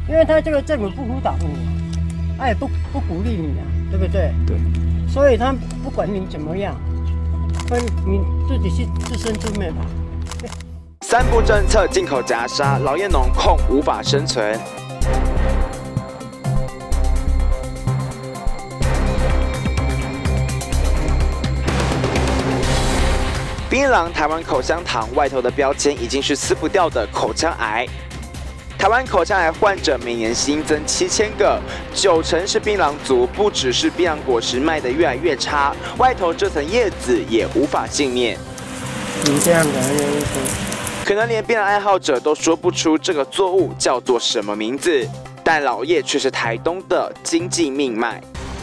因为他这个政府不辅导你，他也不鼓励你啊，对不对？ 对。 所以他不管你怎么样，你自己去自生自灭吧。 3不政策进口夹杀，老叶农控无法生存。槟榔台湾口香糖外头的标签已经是撕不掉的口腔癌。台湾口腔癌患者每年新增7000个，90%是槟榔族。不只是槟榔果实卖得越来越差，外头这层叶子也无法幸免。 你这样的可能连槟榔爱好者都说不出这个作物叫做什么名字，但老叶却是台东的经济命脉。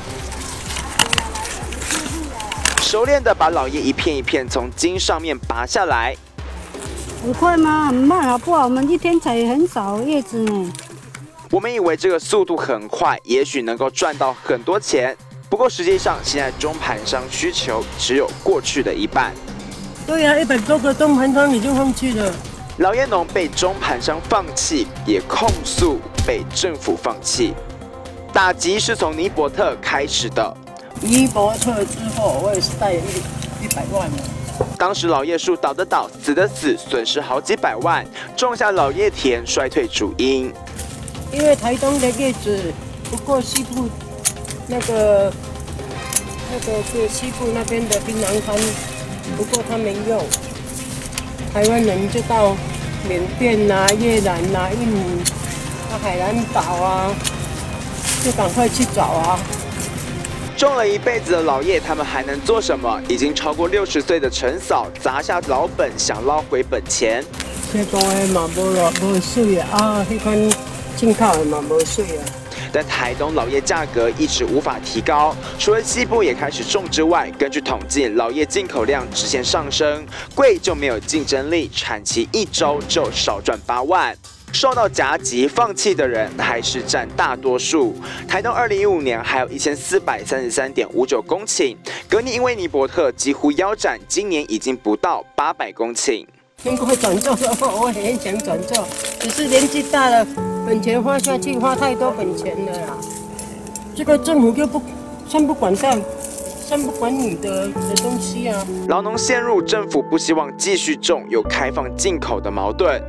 熟练的把老叶一片一片从茎上面拔下来。 很快吗？很慢好不好？我们一天采很少叶子呢。 我们以为这个速度很快，也许能够赚到很多钱。不过实际上，现在中盘商需求只有过去的一半。 对呀，100多个中盘商已经放弃了。 老叶农被中盘商放弃，也控诉被政府放弃。打击是从尼伯特开始的。 尼伯特之后，我也是带100万了。 当时老叶树倒的倒，死的死，损失好几百万，种下老叶田衰退主因。 因为台东的叶子不过西部那个是西部那边的槟榔滩，不过他没用。台湾人就到缅甸啊、越南啊、印尼、海南岛啊，就赶快去找啊。 种了一辈子的老叶，他们还能做什么？已经超过60岁的陈嫂砸下老本，想捞回本钱。 这个嘛无水啊，迄款进口的嘛无水啊。 但台东老叶价格一直无法提高，除了西部也开始种之外，根据统计，老叶进口量直线上升，贵就没有竞争力，产期1周就少赚8万。受到夹击放弃的人还是占大多数。台东2015年还有1433.59公顷，隔年因为尼伯特几乎腰斩，今年已经不到800公頃。 能够转做的话，我也很想转做，只是年纪大了，本钱花下去，花太多本钱了啦。这个政府就三不管你的东西啊。 老农陷入政府不希望继续种又开放进口的矛盾。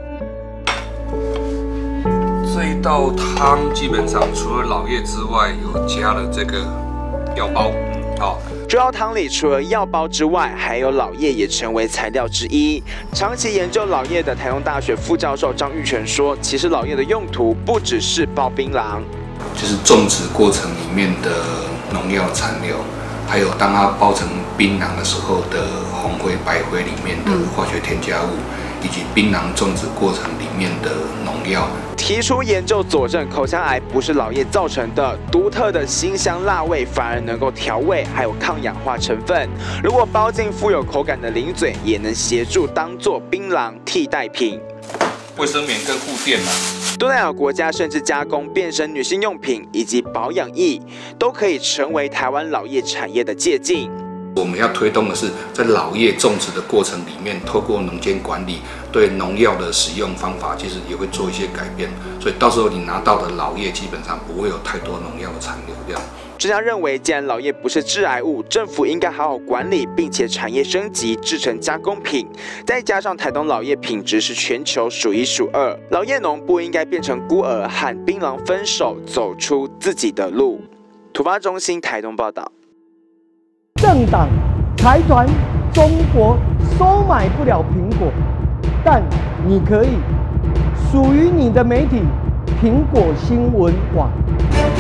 这一道汤基本上除了老叶之外，有加了这个药包， 这道汤里除了药包之外，还有老叶也成为材料之一。长期研究老叶的台东大学副教授张玉泉说，其实老叶的用途不只是包槟榔， 就是种植过程里面的农药残留，还有当它包成槟榔的时候的红灰、白灰里面的化学添加物，以及槟榔种植过程里面的农药。 提出研究佐证，口腔癌不是老叶造成的，独特的辛香辣味反而能够调味，还有抗氧化成分。如果包进富有口感的零嘴，也能协助当做槟榔替代品。 卫生棉跟护垫啊， 东南亚国家甚至加工变身女性用品以及保养液，都可以成为台湾老叶产业的借鉴。 我们要推动的是，在老叶种植的过程里面，透过农监管理，对农药的使用方法其实也会做一些改变，所以到时候你拿到的老叶基本上不会有太多农药的残留量。 专家认为，既然老叶不是致癌物，政府应该好好管理，并且产业升级，制成加工品。再加上台东老叶品质是全球数1数2，老叶农不应该变成孤儿，和槟榔分手，走出自己的路。突发中心台东报道。 政党、财团、中国收买不了苹果，但你可以属于你的媒体——苹果新闻网。